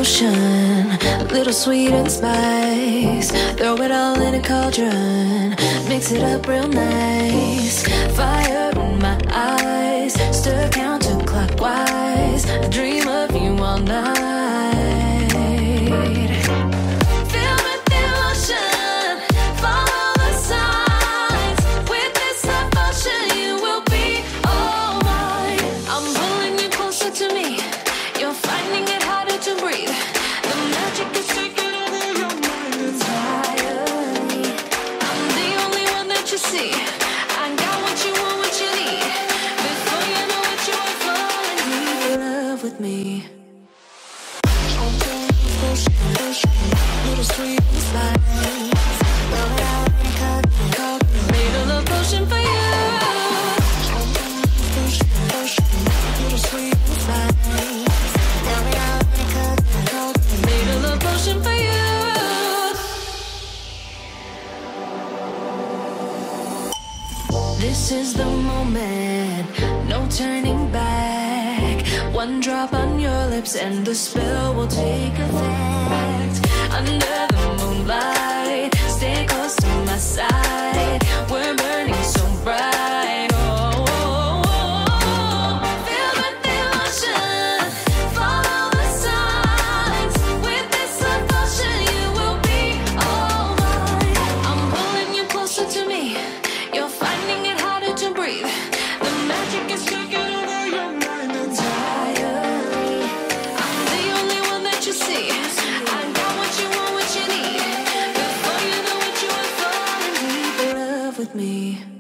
potion, little sweet and spice. Throw it all in a cauldron, mix it up real nice. Fire in my eyes, stir counterclockwise. I dream of you all night. Fill with devotion, follow the signs. With this devotion, you will be all mine. I'm pulling you closer to me. You're finding it harder to breathe. The magic is taking over your mind entirely. I'm the only one that you see. I got what you want, what you need. Before you know it, you are falling deep in love with me. Little sweet spice. Made a love potion for you. Little sweet spice. Made a love potion for you. This is the moment, no turning back. One drop on your lips and the spell will take effect. Under the moonlight, stay close to my side. We're burning so bright. Feel the devotion, follow the signs. With this devotion, you will be all mine. I'm pulling you closer to me. You're finding it harder to breathe. The magic is taking over your mind entirely. I'm the only one that you see. I got what you want, what you need. Before you know it, you are falling deep in love with me.